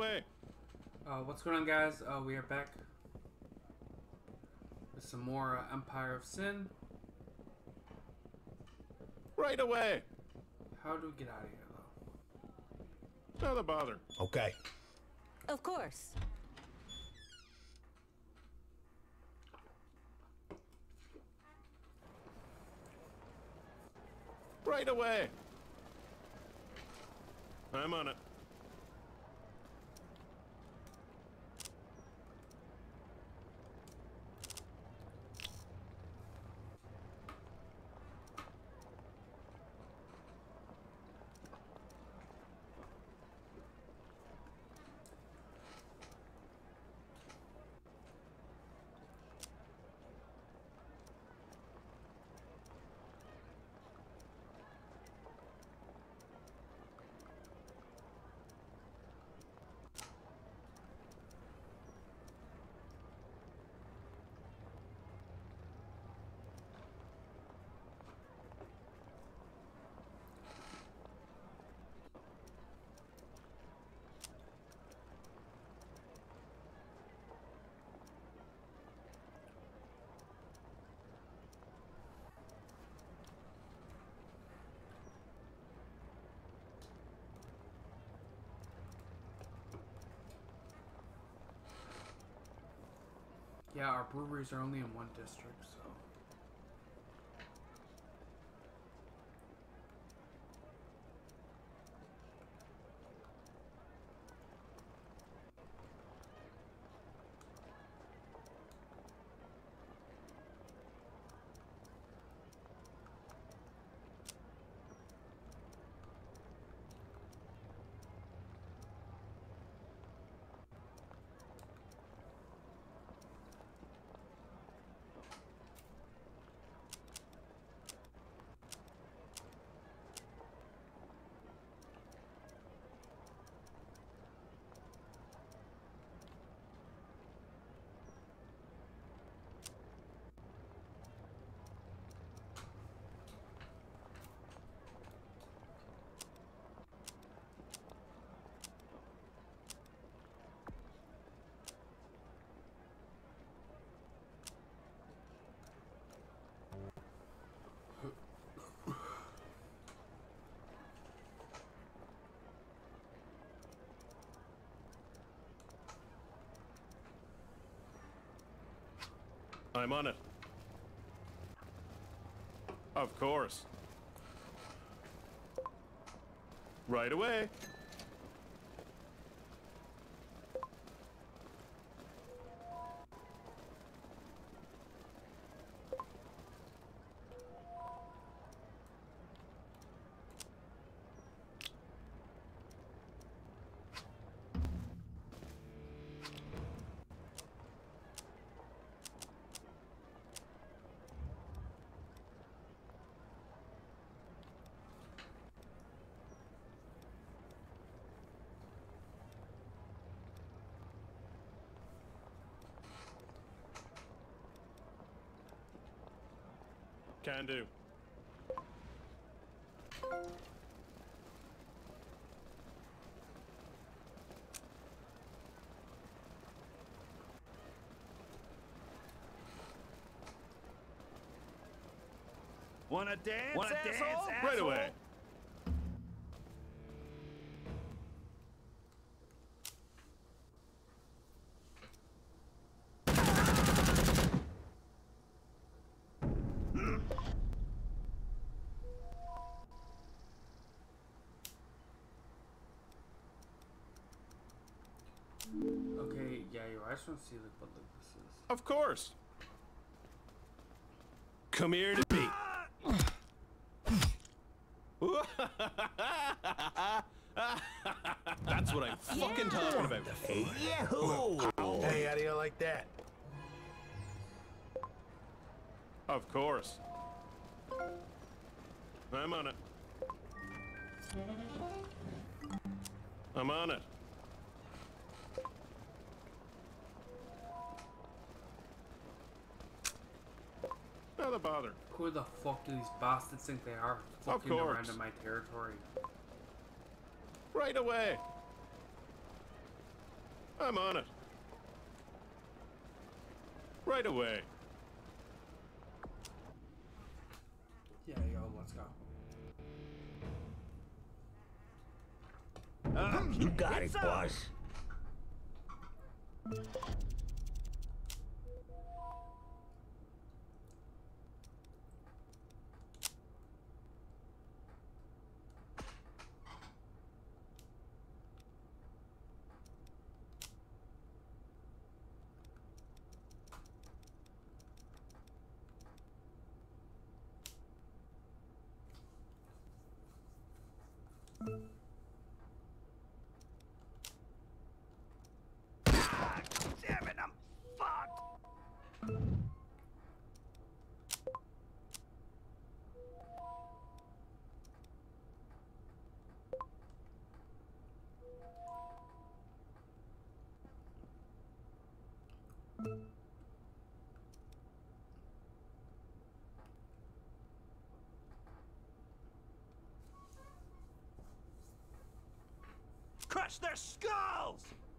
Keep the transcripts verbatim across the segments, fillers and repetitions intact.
away. Uh, what's going on, guys? Uh, we are back with some more uh, Empire of Sin. Right away. How do we get out of here, though? Another bother. Okay. Of course. Right away. I'm on it. Yeah, our breweries are only in one district, so... I'm on it. Of course. Right away. Can do. Wanna dance? Wanna dance, asshole? Right away. Okay, yeah, yo, I just want to see like what like this is. Of course. Come here to me. That's what I'm fucking talking about. Hey, yahoo! Hey, how do you like that? Of course. I'm on it. I'm on it. Another bother. Who the fuck do these bastards think they are? Fucking course. around in my territory. Right away. I'm on it. Right away. Yeah, yo, let's go. Uh, You got it, it's up. boss. Ah, damn it, I'm fucked. Crush their skulls!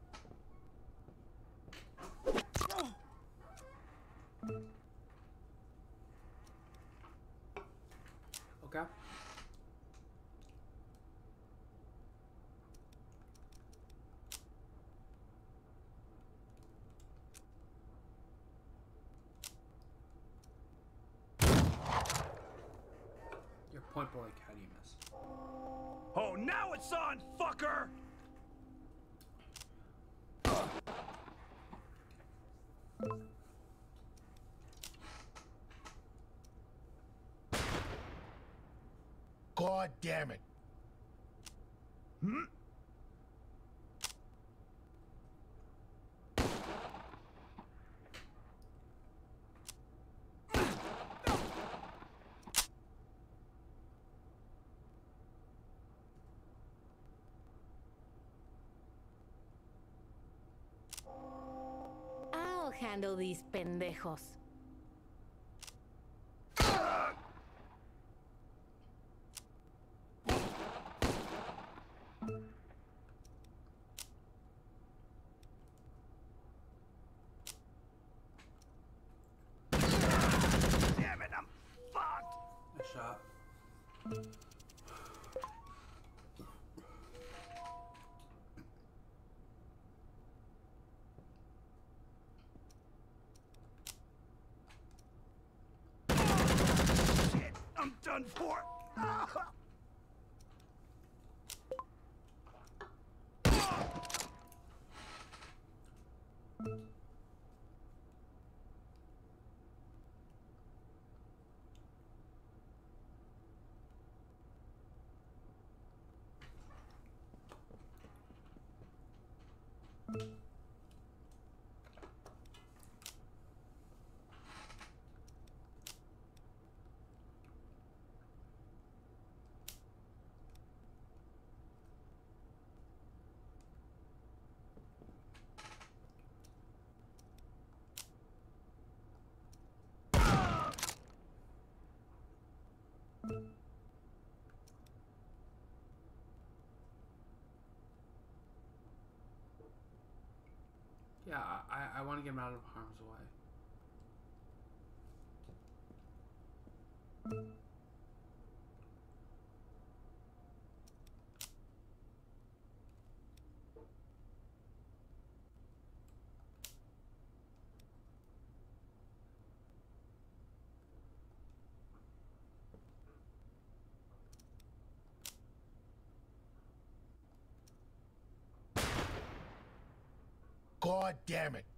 Okay. Your point blank, how do you miss? Oh, now it's on, fucker! God damn it. Hmm? I'll handle these pendejos. Damn it, I'm fucked! Nice shot. Shit, I'm done for! Ah. Yeah, I, I want to get him out of harm's way. God damn it.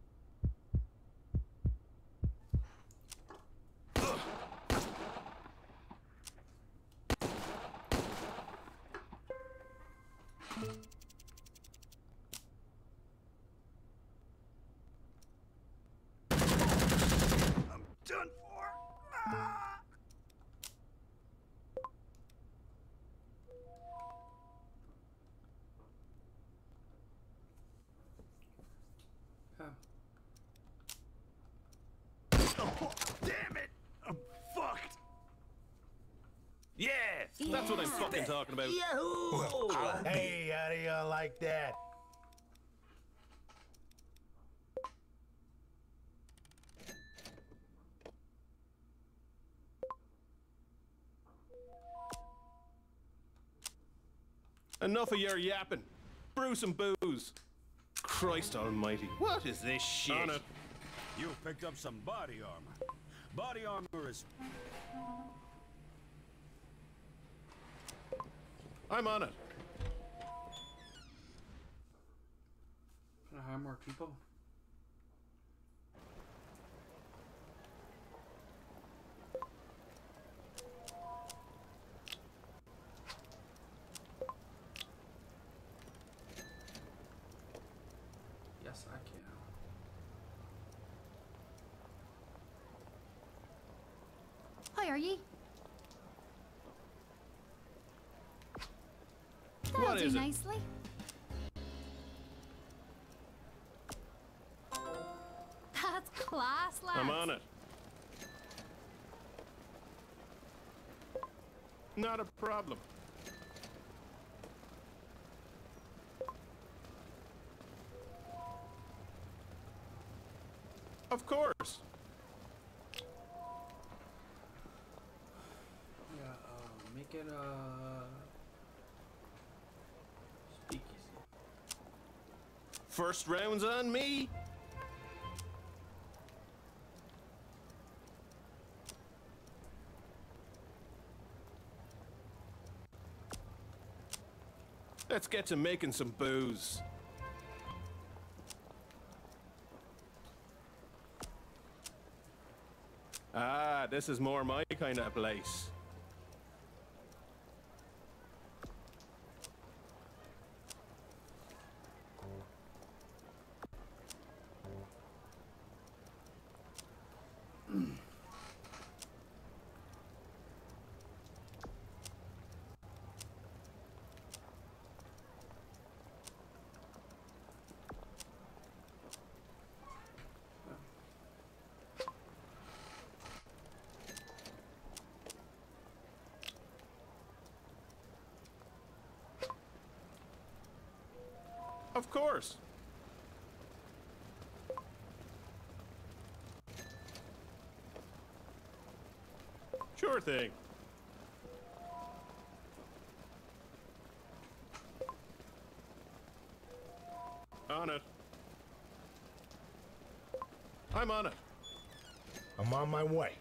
I'm done for! Ah. Yeah. Oh, damn it! I'm fucked! Yeah! That's what I'm fucking talking about. Hey, how do you like that? Enough of your yapping. Brew some booze. Christ almighty. What is this shit? On it. You picked up some body armor. Body armor is... I'm on it. Can I hire more people? Yes, I can. Hi, are ye? That'll What do is it? nicely. That's class, lads. I'm on it. Not a problem. Of course. Yeah, uh, make it a speakeasy. First round's on me. Let's get to making some booze. Ah, this is more my kind of place. Of course. Sure thing. On it. I'm on it. I'm on my way.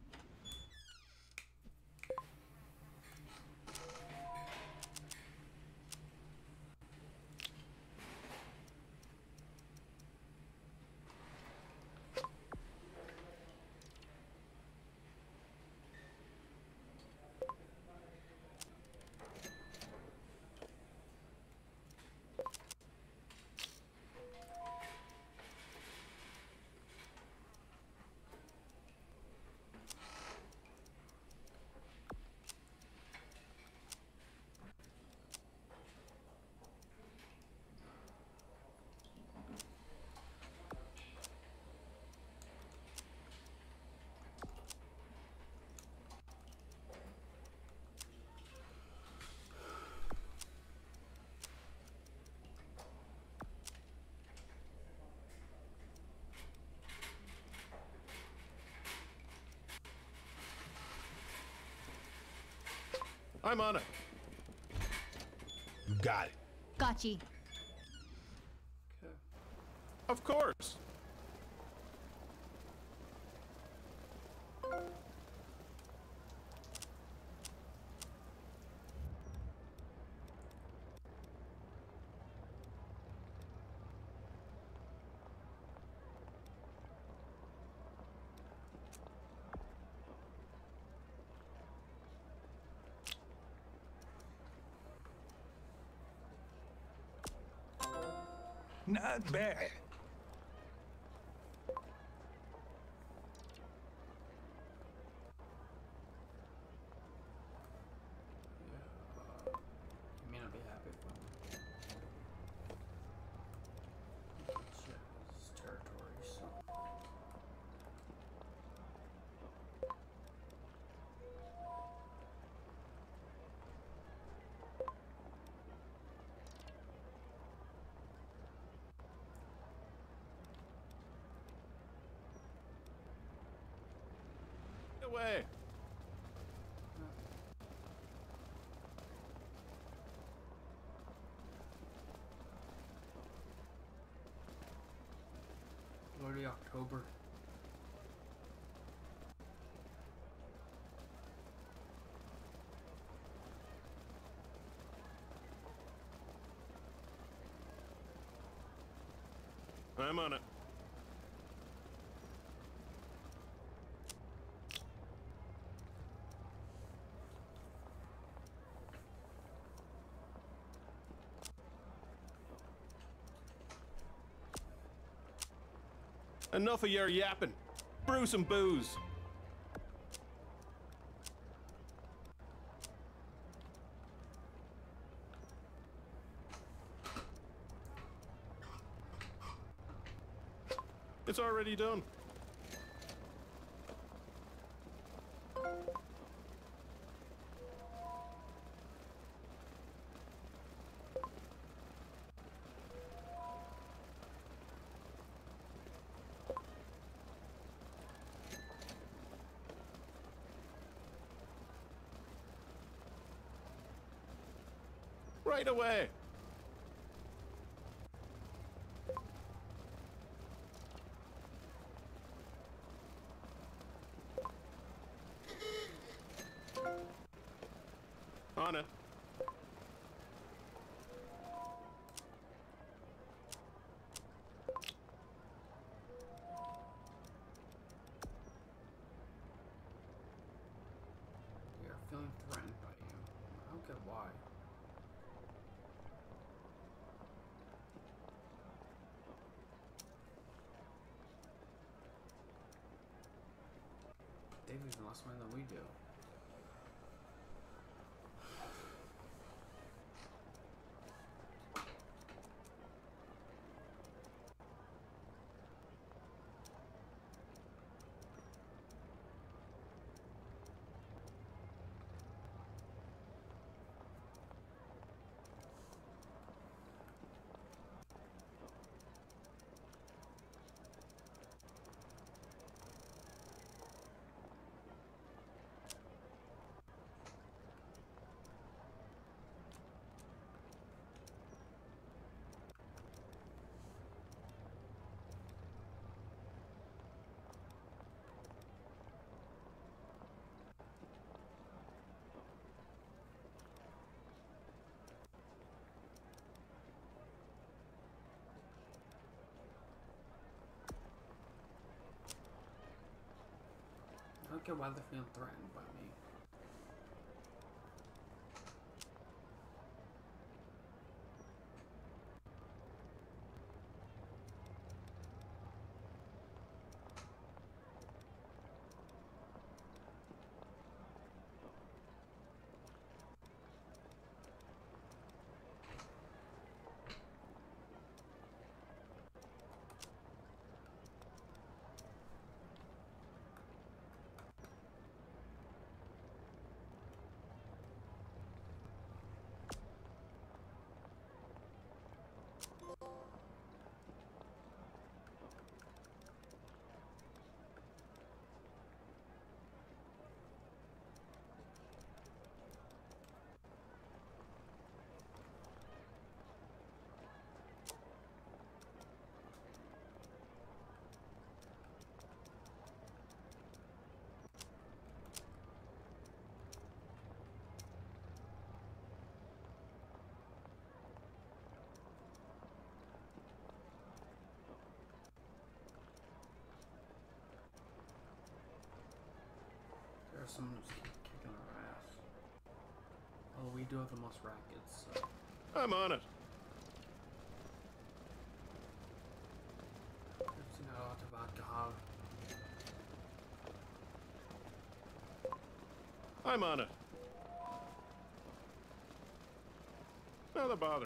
I'm on it. You got it. Got ye. Okay. Of course. Not bad. Yeah, uh, you may not be happy with me. Check his territory, so. Away. October. I'm on it. Enough of your yapping. Brew some booze. It's already done. Right away. On it. We are feeling threatened by you. I don't get why. They've even lost money than we do. I don't get why they're feeling threatened by me. There's someone who's kicking our ass. Oh, we do have the most rackets, so. I'm on it. It's not a lot of alcohol. I'm on it. Another bother.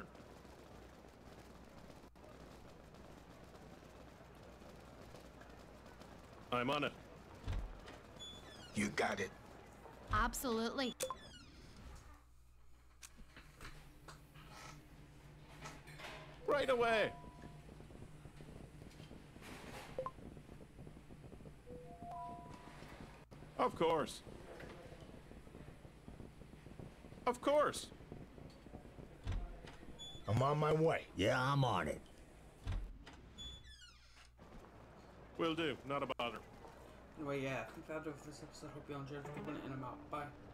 I'm on it. You got it. Absolutely. Right away. Of course. Of course. I'm on my way. Yeah, I'm on it. Will do. Not a bother. Anyway, yeah, I think that'll do it for this episode. Hope you all enjoyed. Keep it in and out. Bye.